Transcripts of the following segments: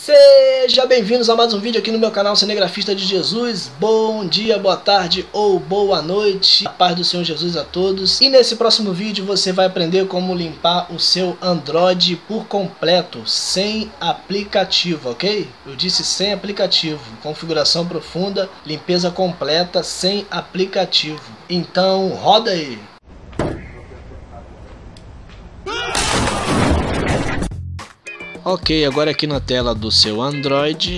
Sejam bem-vindos a mais um vídeo aqui no meu canal Cinegrafista de Jesus. Bom dia, boa tarde ou boa noite. A paz do Senhor Jesus a todos. E nesse próximo vídeo você vai aprender como limpar o seu Android por completo, sem aplicativo, ok? Eu disse sem aplicativo. Configuração profunda, limpeza completa, sem aplicativo. Então roda aí! Ok, agora aqui na tela do seu Android,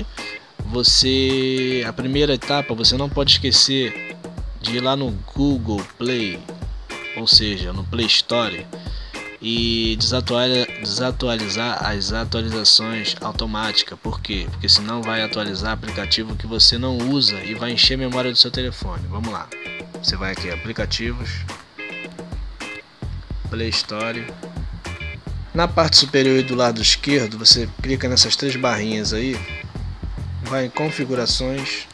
a primeira etapa, você não pode esquecer de ir lá no Google Play, ou seja, no Play Store, e desatualizar as atualizações automáticas. Por quê? Porque senão vai atualizar aplicativo que você não usa e vai encher a memória do seu telefone. Vamos lá, você vai aqui, aplicativos, Play Store. Na parte superior e do lado esquerdo, você clica nessas três barrinhas aí, vai em configurações.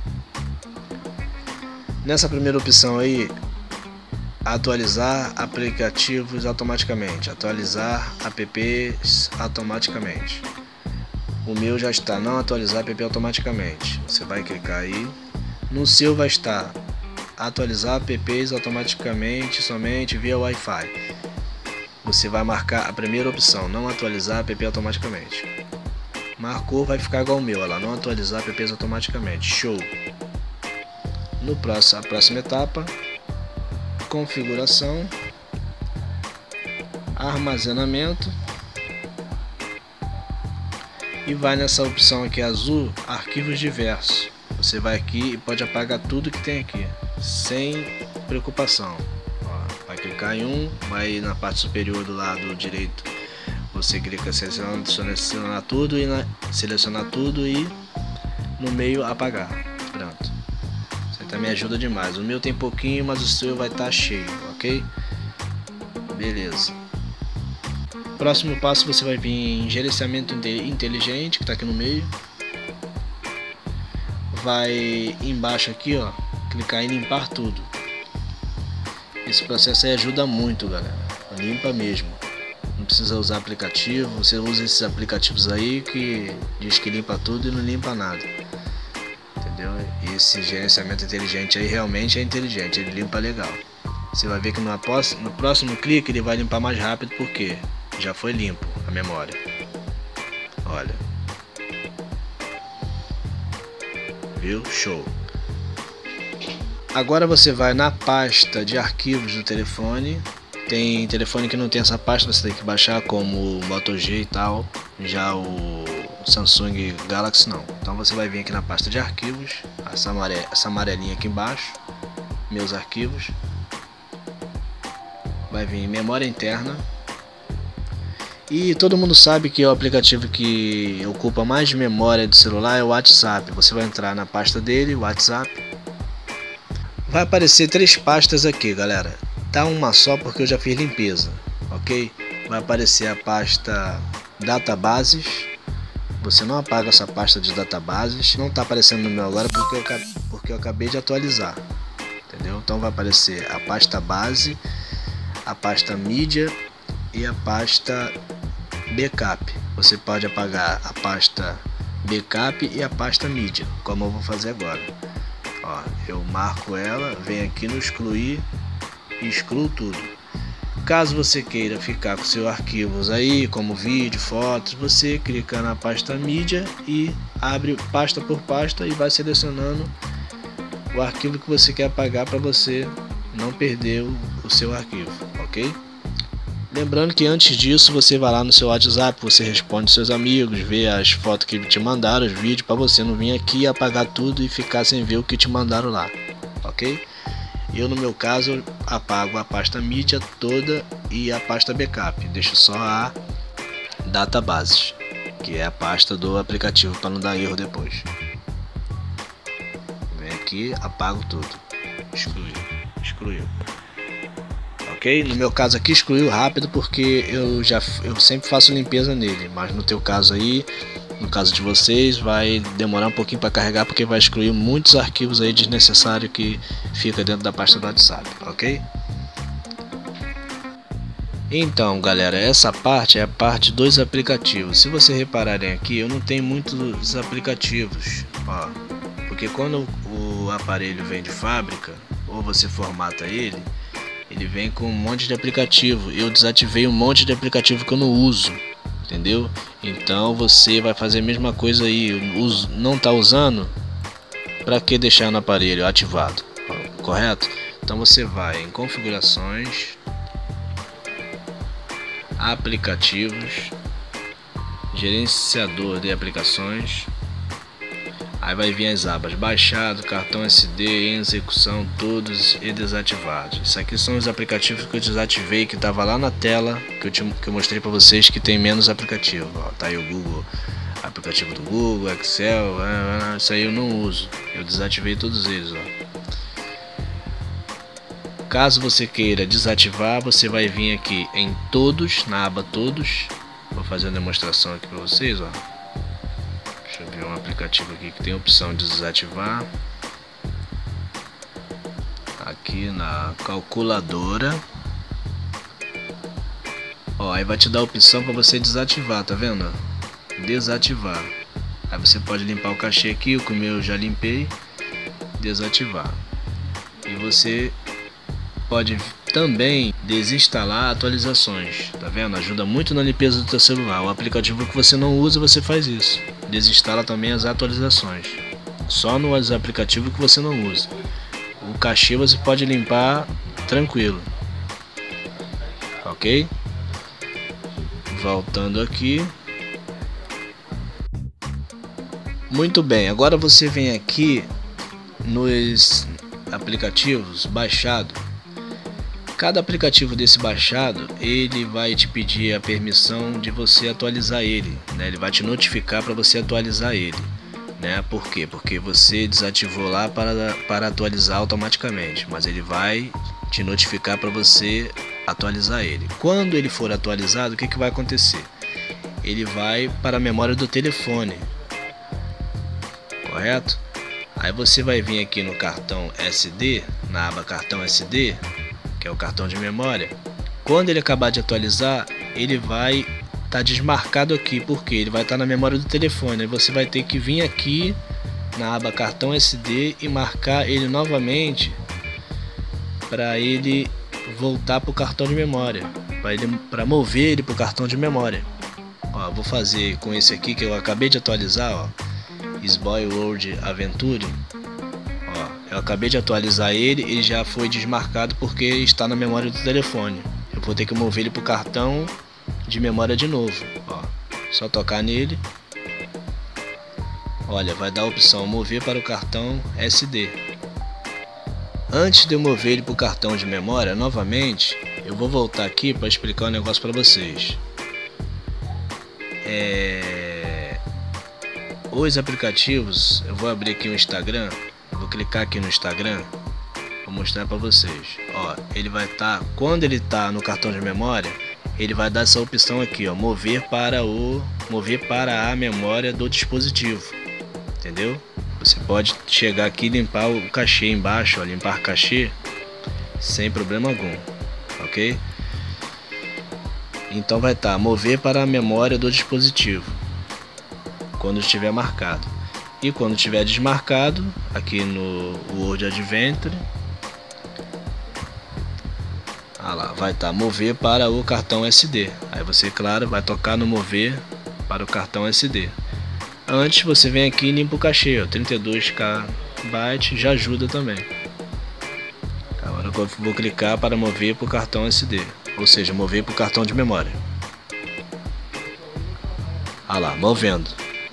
Nessa primeira opção aí, atualizar aplicativos automaticamente, atualizar apps automaticamente. O meu já está não atualizar app automaticamente. Você vai clicar aí. No seu vai estar atualizar apps automaticamente somente via Wi-Fi. Você vai marcar a primeira opção, não atualizar app automaticamente. Marcou, vai ficar igual o meu, ela não atualizar apps automaticamente. Show! A próxima etapa, configuração, armazenamento, e vai nessa opção aqui azul, arquivos diversos. Você vai aqui e pode apagar tudo que tem aqui, sem preocupação. Vai clicar em um, vai na parte superior do lado direito, você clica selecionar tudo e no meio apagar. Pronto, você também ajuda demais. O meu tem pouquinho, mas o seu vai estar cheio, ok? Beleza. Próximo passo, você vai vir em gerenciamento inteligente, que está aqui no meio. Vai embaixo aqui, ó, clicar em limpar tudo. Esse processo aí ajuda muito, galera. Limpa mesmo. Não precisa usar aplicativo. Você usa esses aplicativos aí que diz que limpa tudo e não limpa nada. Entendeu? E esse gerenciamento inteligente aí realmente é inteligente. Ele limpa legal. Você vai ver que no próximo clique ele vai limpar mais rápido, porque já foi limpo a memória. Olha. Viu? Show. Agora você vai na pasta de arquivos do telefone. Tem telefone que não tem essa pasta, você tem que baixar, como o Moto G e tal. Já o Samsung Galaxy não. Então você vai vir aqui na pasta de arquivos, essa amarelinha aqui embaixo, meus arquivos. Vai vir memória interna. E todo mundo sabe que o aplicativo que ocupa mais memória do celular é o WhatsApp. Você vai entrar na pasta dele, WhatsApp. Vai aparecer três pastas aqui, galera. Tá uma só porque eu já fiz limpeza, ok? Vai aparecer a pasta databases. Você não apaga essa pasta de databases. Não tá aparecendo no meu agora porque eu acabei de atualizar, entendeu? Então vai aparecer a pasta base, a pasta mídia e a pasta backup. Você pode apagar a pasta backup e a pasta mídia, como eu vou fazer agora. Ó, eu marco ela, venho aqui no excluir e excluo tudo. Caso você queira ficar com seus arquivos aí, como vídeo, fotos, você clica na pasta mídia e abre pasta por pasta e vai selecionando o arquivo que você quer apagar para você não perder o seu arquivo, ok? Lembrando que antes disso você vai lá no seu WhatsApp, você responde seus amigos, vê as fotos que te mandaram, os vídeos, para você não vir aqui apagar tudo e ficar sem ver o que te mandaram lá, ok? Eu, no meu caso, apago a pasta mídia toda e a pasta backup, deixo só a databases, que é a pasta do aplicativo, para não dar erro depois. Vem aqui, apago tudo, excluiu. Ok? No meu caso aqui excluiu rápido porque eu sempre faço limpeza nele, mas no teu caso aí, no caso de vocês, vai demorar um pouquinho para carregar, porque vai excluir muitos arquivos aí desnecessários que fica dentro da pasta do WhatsApp, ok? Então, galera, essa parte é a parte dos aplicativos. Se vocês repararem aqui, eu não tenho muitos aplicativos, ó, porque quando o aparelho vem de fábrica, ou você formata ele vem com um monte de aplicativo. Eu desativei um monte de aplicativo que eu não uso, entendeu? Então você vai fazer a mesma coisa aí, não tá usando, para que deixar no aparelho ativado, correto? Então você vai em configurações, aplicativos, gerenciador de aplicações, aí vai vir as abas baixado, cartão SD, em execução, todos e desativados. Isso aqui são os aplicativos que eu desativei, que estava lá na tela que eu mostrei para vocês, que tem menos aplicativo. Ó, tá aí o Google, aplicativo do Google, Excel, isso aí eu não uso, eu desativei todos eles, ó. Caso você queira desativar, você vai vir aqui em todos, na aba todos. Vou fazer uma demonstração aqui para vocês, ó. Deixa eu ver um aplicativo aqui que tem a opção de desativar. Aqui na calculadora. Ó, aí vai te dar a opção para você desativar, tá vendo? Desativar. Aí você pode limpar o cachê aqui, o meu eu já limpei. Desativar. E você pode também desinstalar atualizações, tá vendo? Ajuda muito na limpeza do teu celular. O aplicativo que você não usa, você faz isso. Desinstala também as atualizações. Só nos aplicativos que você não usa. O cachê você pode limpar tranquilo. Ok? Voltando aqui. Muito bem, agora você vem aqui nos aplicativos baixado. Cada aplicativo desse baixado, ele vai te pedir a permissão de você atualizar ele, né? Ele vai te notificar para você atualizar ele, né? Por quê? Porque você desativou lá para atualizar automaticamente, mas ele vai te notificar para você atualizar ele. Quando ele for atualizado, o que vai acontecer? Ele vai para a memória do telefone, correto? Aí você vai vir aqui no cartão SD, na aba cartão SD, que é o cartão de memória. Quando ele acabar de atualizar, ele vai estar desmarcado aqui, porque ele vai estar na memória do telefone. Aí você vai ter que vir aqui na aba cartão SD e marcar ele novamente para ele voltar para o cartão de memória, para mover ele para o cartão de memória. Ó, vou fazer com esse aqui que eu acabei de atualizar, ó, Spoil World Adventure. Eu acabei de atualizar ele já foi desmarcado porque está na memória do telefone. Eu vou ter que mover ele para o cartão de memória de novo. Ó, só tocar nele. Olha, vai dar a opção mover para o cartão SD. Antes de eu mover ele para o cartão de memória novamente, eu vou voltar aqui para explicar um negócio para vocês. Os aplicativos, eu vou abrir aqui o Instagram. Vou clicar aqui no Instagram, vou mostrar para vocês. Ó, ele vai estar, quando ele está no cartão de memória, ele vai dar essa opção aqui, ó, mover para a memória do dispositivo, entendeu? Você pode chegar aqui e limpar o cachê embaixo, ó, limpar cachê sem problema algum, ok? Então vai estar mover para a memória do dispositivo quando estiver marcado. E quando tiver desmarcado, aqui no World Adventure, lá, vai estar mover para o cartão SD. Aí você, claro, vai tocar no mover para o cartão SD. Antes você vem aqui e limpa o cachê, ó, 32KB já ajuda também. Agora eu vou clicar para mover para o cartão SD, ou seja, mover para o cartão de memória. Lá, movendo.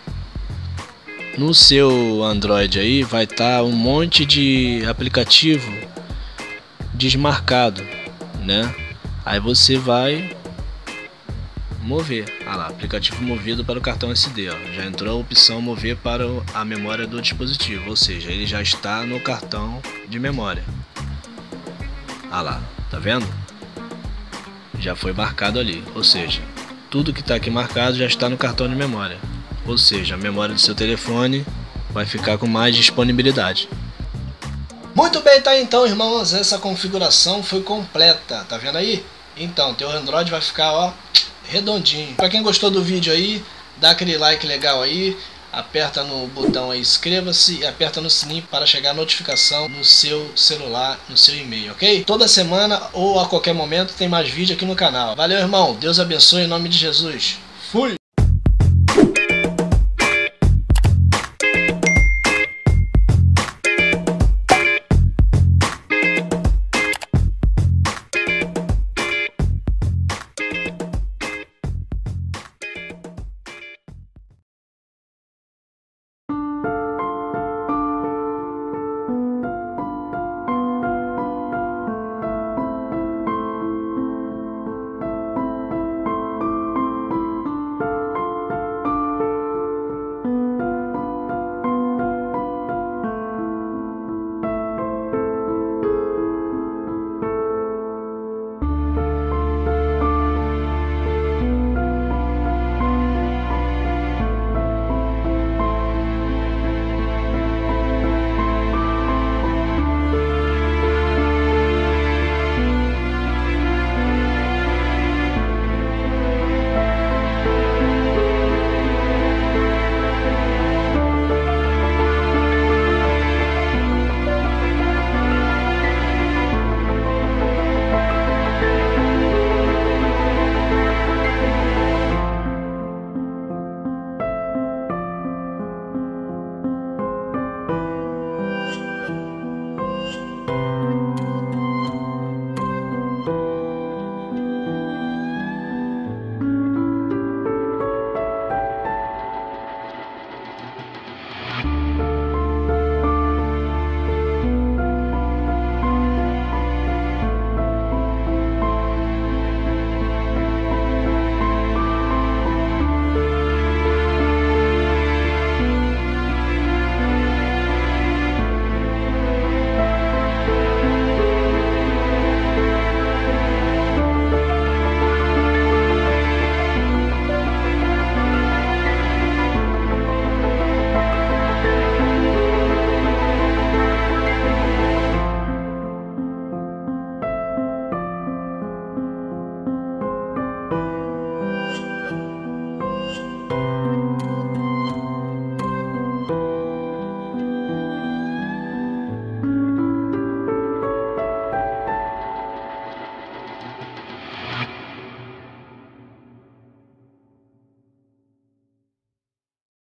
No seu Android aí vai estar um monte de aplicativo desmarcado, né? Aí você vai mover. Lá, aplicativo movido para o cartão SD, ó. Já entrou a opção mover para a memória do dispositivo, ou seja, ele já está no cartão de memória. Lá, tá vendo? Já foi marcado ali, ou seja, tudo que está aqui marcado já está no cartão de memória. Ou seja, a memória do seu telefone vai ficar com mais disponibilidade. Muito bem, tá então, irmãos, essa configuração foi completa, tá vendo aí? Então, teu Android vai ficar, ó, redondinho. Pra quem gostou do vídeo aí, dá aquele like legal aí, aperta no botão aí inscreva-se e aperta no sininho para chegar a notificação no seu celular, no seu e-mail, ok? Toda semana ou a qualquer momento tem mais vídeo aqui no canal. Valeu, irmão. Deus abençoe em nome de Jesus. Fui!